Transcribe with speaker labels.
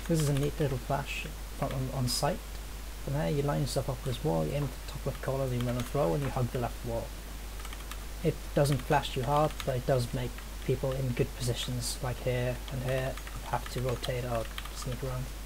Speaker 1: This is a neat little flash from on sight. From there, you line yourself up with this wall, you aim at the top left corner, then you run a throw, and you hug the left wall. It doesn't flash too hard, but it does make people in good positions, like here and here, have to rotate or sneak around.